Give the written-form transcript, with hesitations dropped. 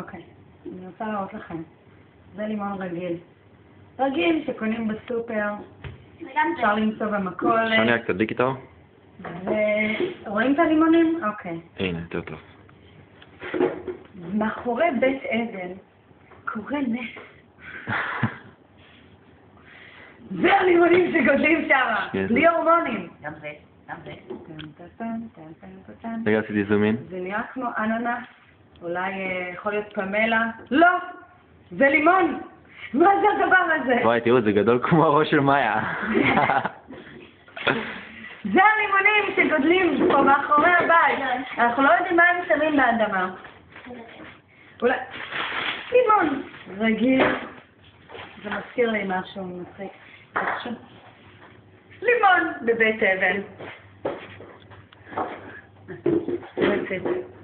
אוקיי, אני רוצה להראות לכם. זה לימון רגיל. רגיל שקונים בסופר, אפשר למצוא במכולת. שוניה, קצת דליק איתו? רואים את הלימונים? אוקיי. הנה, יותר טוב. מאחורי בית עדן קורה נס. זה הלימונים שגודלים שמה, בלי הורמונים. גם זה, גם זה. רגע, עשיתי זומין. זה נראה כמו אננס, אולי יכול להיות פמלה. לא! זה לימון! מה זה הדבר הזה? וואי, תראו, זה גדול כמו הראש של מאיה. זה הלימונים שגודלים פה מאחורי הבית. אנחנו לא יודעים מה הם שמים באדמה. אולי... לימון רגיל. זה מזכיר לי משהו מצחיק. לימון בבית אבן. That's it.